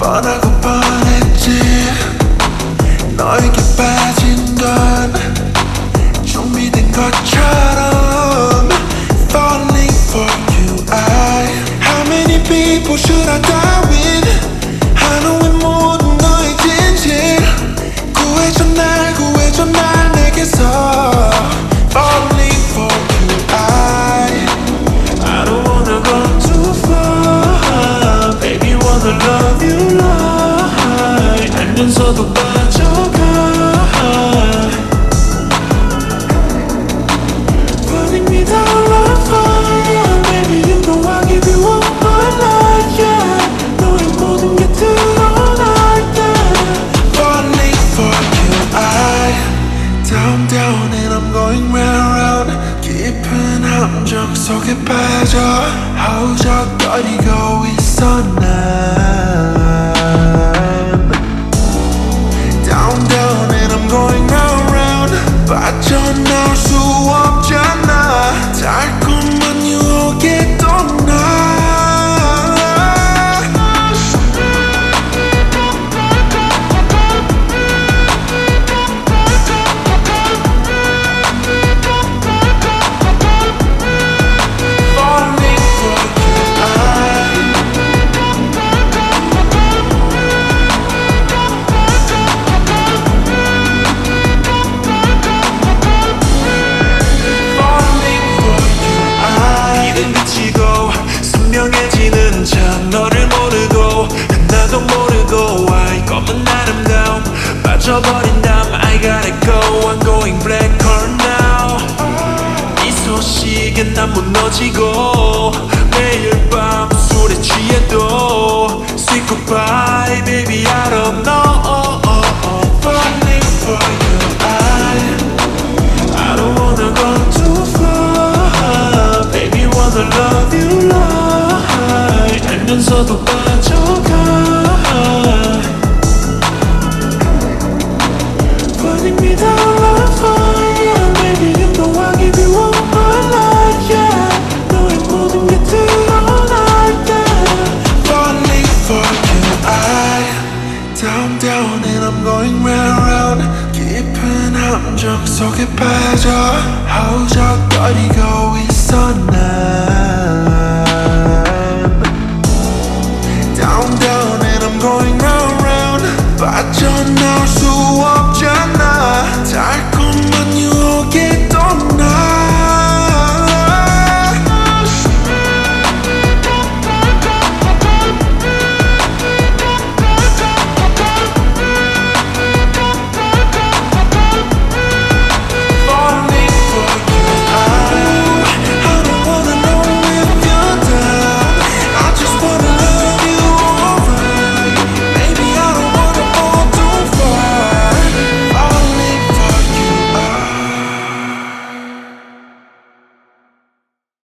뻔하고 뻔했지. 너에게 빠진 건 준비된 것처럼 falling for you. How many people should I die with? 하루의 모든 너의 진실 구해줘 날 내게서 falling for you. I don't wanna go too far. Baby wanna love you right. 알면서도 빠져가. Putting me down like fire. Baby you know I give you all my life, yeah. 너의 모든 게 드러날 때 falling for you. Down and I'm going round. 깊은 함정 속에 빠져 허우적거리고 있어 난. Down and I'm going round. 빠져나올 수 없잖아. 달콤한 유혹에 또 나. 선명해지는 참 너를 모르고 나도 모르고 이 검은 아름다움 빠져버린 다음 I gotta go. I'm going black or now. 이 소식에 난 무너지고 매일 밤 술에 취해도 Say goodbye baby I don't know. Falling for you. I don't wanna go too far. Baby wanna love you right. 알면서도 빠져가. Putting me down like fire. Baby you know I give you all my life, yeah. 너의 모든 게 드러날 때 falling for you. Down and I'm going round. 깊은 함정 속에 빠져 허우적